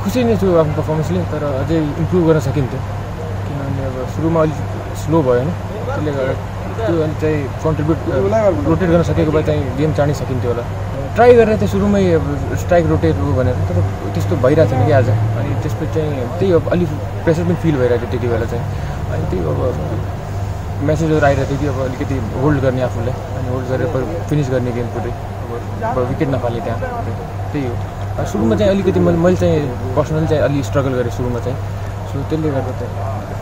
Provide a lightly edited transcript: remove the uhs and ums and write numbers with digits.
खुसी नै छु आफ्नो पर्फर्मेन्सले, तर अझै इम्प्रुभ गर्न सकिन्थ्यो किनभने अब सुरुमा अलिक स्लो भयो होइन, त्यसले गर्दा त्यो अलिक चाहिँ कन्ट्रिब्युट रोटेट गर्न सकेको भए चाहिँ गेम चाँडै सकिन्थ्यो होला। ट्राई गरेर चाहिँ सुरुमै अब स्ट्राइक रोटेट हो भनेर, तर त्यस्तो भइरहेको थिएन कि आज। अनि त्यसपछि चाहिँ त्यही अब अलिक प्रेसर पनि फिल भइरहेको थियो त्यति बेला चाहिँ। अनि त्यही अब मेसेजहरू आइरहेको थियो कि अब अलिकति होल्ड गर्ने आफूलाई, अनि होल्ड गरेर फिनिस गर्ने गेम पुरै, अब विकेट नफाल्ने त्यहाँ, त्यही हो। सुरुमा चाहिँ अलिकति मैले चाहिँ पर्सनली चाहिँ अलि स्ट्रगल गरेँ सुरुमा चाहिँ, सो त्यसले गर्दा चाहिँ